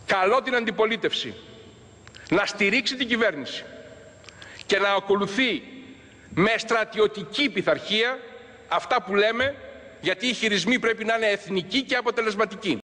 Καλώ την αντιπολίτευση να στηρίξει την κυβέρνηση και να ακολουθεί με στρατιωτική πειθαρχία αυτά που λέμε, γιατί οι χειρισμοί πρέπει να είναι εθνικοί και αποτελεσματικοί.